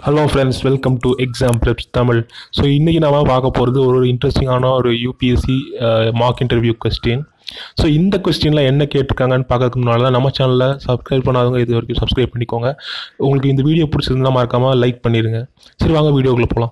Hello friends, welcome to exam preps Tamil. So இன்றைக்கி நம்ம பார்க்க போகிறது ஒரு இன்ட்ரெஸ்டிங்கான ஒரு UPSC mark interview question. So இந்த கொஸ்டினில் என்ன கேட்டிருக்காங்கன்னு பார்க்கறதுக்கு முன்னால் தான் நம்ம சேனலில் சப்ஸ்கிரைப் பண்ணாதவங்க இது வரைக்கும் சப்ஸ்கிரைப் பண்ணிக்கோங்க. உங்களுக்கு இந்த வீடியோ பிடிச்சிருந்தா மறக்காமல் லைக் பண்ணிடுங்க. சரி, வாங்க வீடியோக்குள்ளே போகலாம்.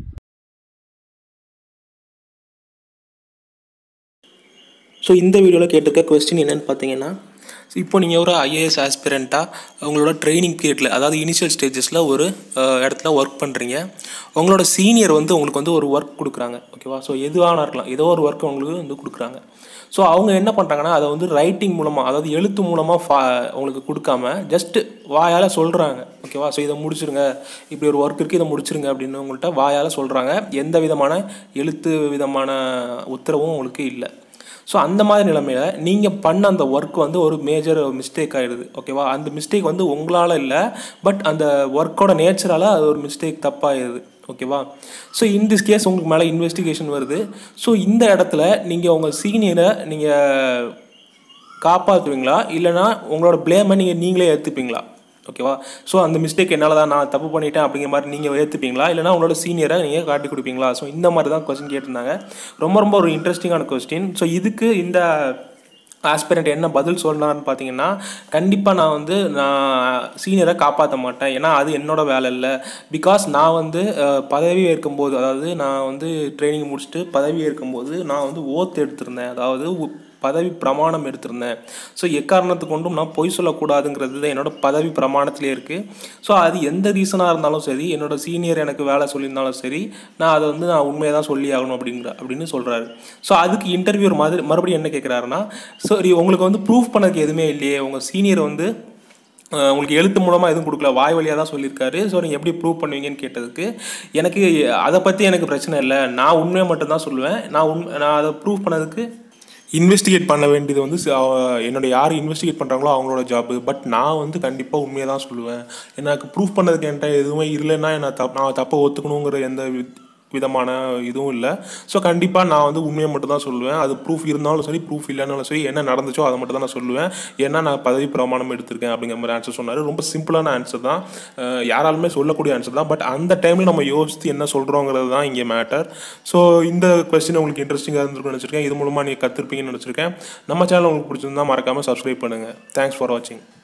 ஸோ இந்த வீடியோவில் கேட்டிருக்க கொஸ்டின் என்னென்னு பார்த்தீங்கன்னா, இப்போ நீங்கள் ஒரு ஐஏஎஸ் ஆஸ்பிரண்ட்டாக உங்களோட ட்ரைனிங் பீரியடில், அதாவது இனிஷியல் ஸ்டேஜஸில் ஒரு இடத்துல ஒர்க் பண்ணுறீங்க. உங்களோட சீனியர் உங்களுக்கு ஒரு ஒர்க் கொடுக்குறாங்க. ஓகேவா? ஸோ எதுவான இருக்கலாம், ஏதோ ஒரு ஒர்க் உங்களுக்கு கொடுக்குறாங்க. ஸோ அவங்க என்ன பண்ணுறாங்கன்னா, அதை ரைட்டிங் மூலமாக, அதாவது எழுத்து மூலமாக உங்களுக்கு கொடுக்காம ஜஸ்ட்டு வாயால் சொல்கிறாங்க. ஓகேவா? ஸோ இதை முடிச்சிருங்க, இப்படி ஒரு ஒர்க் இருக்குது, இதை முடிச்சிருங்க அப்படின்னு உங்கள்கிட்ட வாயால் சொல்கிறாங்க. எந்த விதமான எழுத்து விதமான உத்தரவும் உங்களுக்கு இல்லை. ஸோ அந்த மாதிரி நிலைமையில் நீங்கள் பண்ண அந்த ஒர்க் ஒரு மேஜர் மிஸ்டேக் ஆகிடுது. ஓகேவா? அந்த மிஸ்டேக் உங்களால் இல்லை, பட் அந்த ஒர்க்கோட நேச்சரால் அது ஒரு மிஸ்டேக் தப்பாகிடுது. ஓகேவா? ஸோ இன் திஸ் கேஸ் உங்களுக்கு மேலே இன்வெஸ்டிகேஷன் வருது. ஸோ இந்த இடத்துல நீங்கள் உங்கள் சீனியரை நீங்கள் காப்பாற்றுவீங்களா, இல்லைனா உங்களோட ப்ளேமை நீங்களே ஏற்றுப்பீங்களா? ஓகேவா? ஸோ அந்த மிஸ்டேக் என்னால் தான், நான் தப்பு பண்ணிட்டேன் அப்படிங்கிற மாதிரி நீங்கள் ஏற்றுப்பீங்களா, இல்லைனா உங்களோட சீனியரை நீங்கள் காட்டி கொடுப்பீங்களா? ஸோ இந்த மாதிரி தான் கொஸ்டின் கேட்டிருந்தாங்க. ரொம்ப ஒரு இன்ட்ரெஸ்டிங்கான கொஸ்டின். ஸோ இதுக்கு இந்த ஆஸ்பிரண்ட் என்ன பதில் சொல்லலான்னு பார்த்தீங்கன்னா, கண்டிப்பாக நான் சீனியரை காப்பாற்ற மாட்டேன். ஏன்னா அது என்னோடய வேலை இல்லை. பிகாஸ் நான் பதவி ஏற்கும்போது, அதாவது நான் ட்ரைனிங் முடிச்சுட்டு பதவி ஏற்கும்போது நான் ஓத் எடுத்திருந்தேன், அதாவது பதவி பிரமாணம் எடுத்திருந்தேன். ஸோ எக்காரணத்து கொண்டும் நான் பொய் சொல்லக்கூடாதுங்கிறது தான் என்னோடய பதவி பிரமாணத்திலே இருக்குது. ஸோ அது எந்த ரீசனாக இருந்தாலும் சரி, என்னோடய சீனியர் எனக்கு வேலை சொல்லியிருந்தாலும் சரி, நான் அதை நான் உண்மையை தான் சொல்லி ஆகணும் அப்படின்னு சொல்கிறாரு. ஸோ அதுக்கு இன்டர்வியூர் மறுபடியும் என்ன கேட்குறாருன்னா, சரி உங்களுக்கு ப்ரூஃப் பண்ணதுக்கு எதுவுமே இல்லையே, உங்கள் சீனியர் உங்களுக்கு எழுத்து மூலமாக எதுவும் கொடுக்கல, வாய் வழியாக தான் சொல்லியிருக்காரு. ஸோ நீங்கள் எப்படி ப்ரூவ் பண்ணுவீங்கன்னு கேட்டதுக்கு, அதை பற்றி எனக்கு பிரச்சனை இல்லை, நான் உண்மையை மட்டும்தான் சொல்லுவேன். நான் அதை ப்ரூவ் பண்ணதுக்கு இன்வெஸ்டிகேட் பண்ண வேண்டியது என்னோட யார் இன்வெஸ்டிகேட் பண்ணுறாங்களோ அவங்களோட ஜாப்பு. பட் நான் கண்டிப்பாக உண்மையை தான் சொல்லுவேன். எனக்கு ப்ரூஃப் பண்ணதுக்கு என்கிட்ட எதுவுமே இல்லைன்னா நான் தப்பை ஒத்துக்கணுங்கிற எந்த விதமான இதுவும் இல்லை. ஸோ கண்டிப்பாக நான் உண்மையை மட்டும் தான் சொல்லுவேன். அது ப்ரூஃப் இருந்தாலும் சரி, ப்ரூஃப் இல்லைனாலும் சரி, என்ன நடந்துச்சோ அதை மட்டும் தான் நான் சொல்லுவேன். ஏன்னா நான் பதவி பிரமாணம் எடுத்திருக்கேன் அப்படிங்கிற மாதிரி ஆன்சர் சொன்னார். ரொம்ப சிம்பிளான ஆன்சர் தான், யாராலுமே சொல்லக்கூடிய ஆன்சர் தான். பட் அந்த டைமில் நம்ம யோசித்து என்ன சொல்கிறோங்கிறது தான் இங்கே மேட்டர். ஸோ இந்த கொஸ்டின் உங்களுக்கு இன்ட்ரெஸ்டிங்காக இருந்திருக்குன்னு நினச்சிருக்கேன். இது மூலமாக நீங்கள் கற்றுருப்பீங்கன்னு நினச்சிருக்கேன். நம்ம சேனல் உங்களுக்கு பிடிச்சிருந்தா மறக்காமல் சப்ஸ்கிரைப் பண்ணுங்கள். தேங்க்ஸ் ஃபார் வாட்சிங்.